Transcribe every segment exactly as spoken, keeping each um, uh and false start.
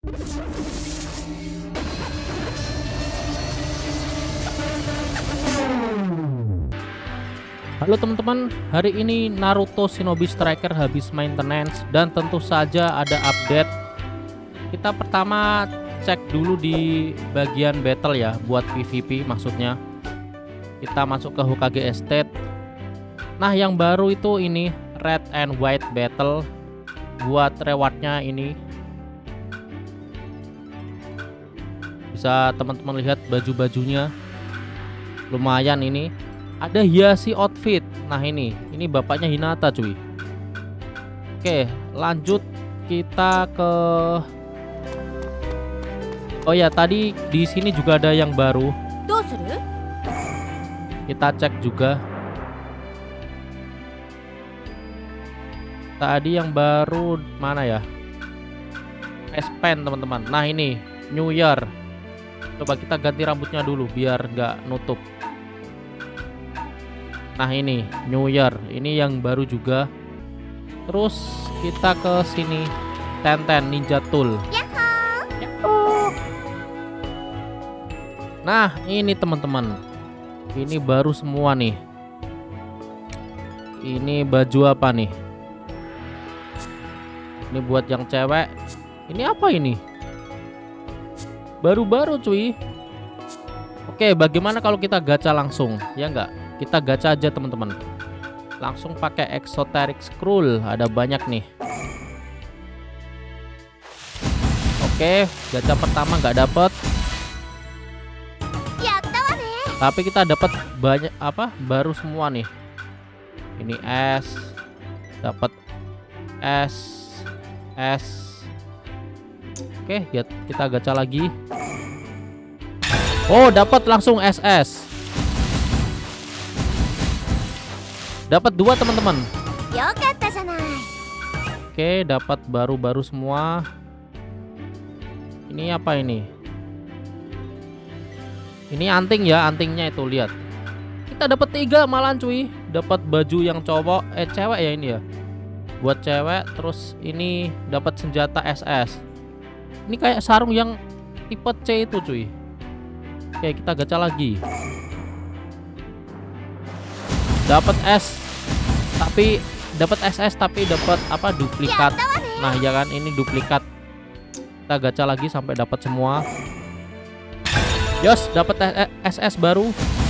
Halo teman-teman, hari ini Naruto Shinobi Striker habis maintenance dan tentu saja ada update. Kita pertama cek dulu di bagian battle ya, buat P V P maksudnya. Kita masuk ke Hokage Estate. Nah, yang baru itu ini Red and White Battle. Buat rewardnya ini bisa teman-teman lihat baju-bajunya, lumayan ini. Ada hiasi outfit. Nah ini, ini bapaknya Hinata cuy. Oke, lanjut kita ke. Oh ya, tadi di sini juga ada yang baru. Kita cek juga. Tadi yang baru mana ya? S Pen teman-teman. Nah ini New Year. Coba kita ganti rambutnya dulu biar nggak nutup. Nah ini New Year, ini yang baru juga. Terus kita ke sini Tenten Ninja Tool. Yahoo! Nah ini teman-teman, ini baru semua nih. Ini baju apa nih? Ini buat yang cewek. Ini apa ini? Baru-baru cuy. Oke, bagaimana kalau kita gacha langsung? Ya enggak? Kita gacha aja teman-teman. Langsung pakai Exoteric Scroll, ada banyak nih. Oke, gacha pertama nggak dapet. Tapi kita dapat banyak apa? Baru semua nih. Ini S, dapat S, S. Oke, kita gacha lagi. Oh, dapat langsung S S. Dapat dua teman-teman. Oke, dapat baru-baru semua. Ini apa ini? Ini anting ya, antingnya itu lihat. Kita dapat tiga malahan cuy. Dapat baju yang cowok, eh cewek ya ini ya. Buat cewek, terus ini dapat senjata S S. Ini kayak sarung yang tipe C itu cuy. Oke, kita gacha lagi. Dapat S, tapi dapat S S tapi dapat apa? Duplikat. Nah ya kan, ini duplikat. Kita gacha lagi sampai dapat semua. Yos, dapat S S baru.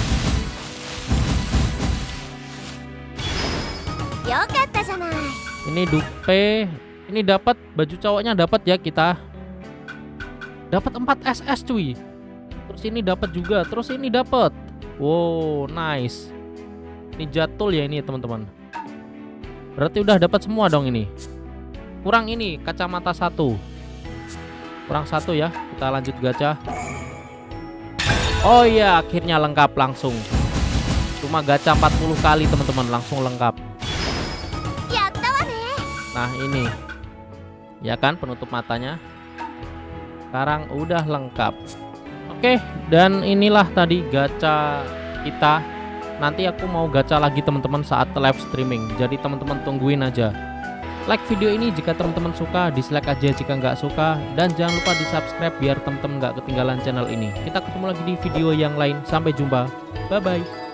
Ini dupe. Ini dapat baju cowoknya dapat ya kita. Dapat empat S S cuy. Terus ini dapat juga. Terus ini dapat. Wow, nice. Ini jatuh ya ini teman-teman. Berarti udah dapat semua dong ini. Kurang ini kacamata satu. Kurang satu ya. Kita lanjut gacha. Oh iya, akhirnya lengkap langsung. Cuma gacha empat puluh kali teman-teman, langsung lengkap. Nah ini, ya kan penutup matanya. Sekarang udah lengkap. Oke, dan inilah tadi gacha kita. Nanti aku mau gacha lagi teman-teman saat live streaming. Jadi teman-teman tungguin aja. Like video ini jika teman-teman suka, dislike aja jika nggak suka, dan jangan lupa di subscribe biar teman-teman nggak ketinggalan channel ini. Kita ketemu lagi di video yang lain. Sampai jumpa, bye bye.